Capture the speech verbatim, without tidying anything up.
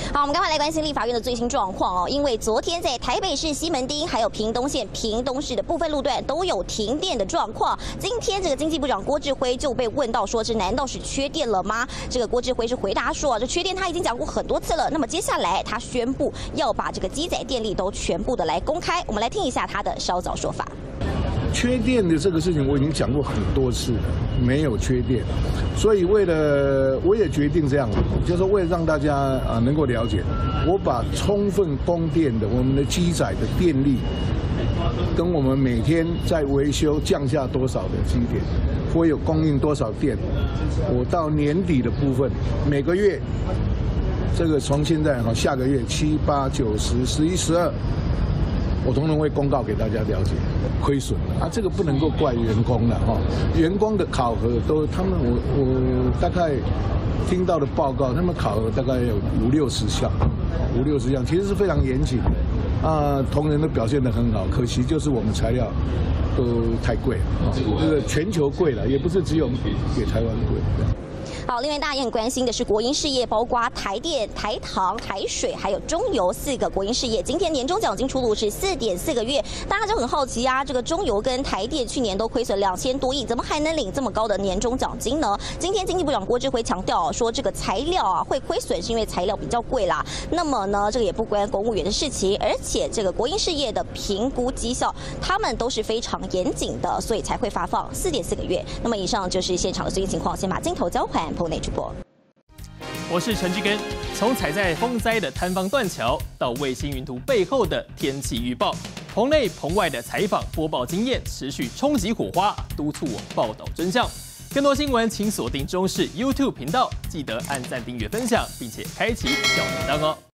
好，我们赶快来关心立法院的最新状况哦。因为昨天在台北市西门町还有屏东县屏东市的部分路段都有停电的状况。今天这个经济部长郭志辉就被问到说，这难道是缺电了吗？这个郭志辉是回答说，这缺电他已经讲过很多次了。那么接下来他宣布要把这个机载电力都全部的来公开。我们来听一下他的稍早说法。 缺电的这个事情我已经讲过很多次了，没有缺电，所以为了我也决定这样，就是为了让大家啊能够了解，我把充分供电的我们的机载的电力，跟我们每天在维修降下多少的机点，会有供应多少电，我到年底的部分，每个月，这个从现在哈下个月七八九十十一十二。 我统统会公告给大家了解，亏损了啊，这个不能够怪员工了哈。员工的考核都，他们我我大概听到的报告，他们考核大概有五六十项，五六十项，其实是非常严谨的啊。同仁都表现得很好，可惜就是我们材料都太贵了，这个全球贵了，也不是只有给台湾贵。 好，另外大家也很关心的是国营事业，包括台电、台糖、台水，还有中油四个国营事业，今天年终奖金出炉是四点四个月，大家就很好奇啊，这个中油跟台电去年都亏损两千多亿，怎么还能领这么高的年终奖金呢？今天经济部长郭志辉强调说，这个材料啊会亏损是因为材料比较贵啦，那么呢这个也不关公务员的事情，而且这个国营事业的评估绩效，他们都是非常严谨的，所以才会发放四点四个月。那么以上就是现场的最新情况，先把镜头交还。 棚内主播， 我是陈志根。从踩在风灾的坍方断桥，到卫星云图背后的天气预报，棚内棚外的采访播报经验持续冲击火花，督促我报道真相。更多新闻请锁定中视 YouTube 频道，记得按赞、订阅、分享，并且开启小铃铛哦。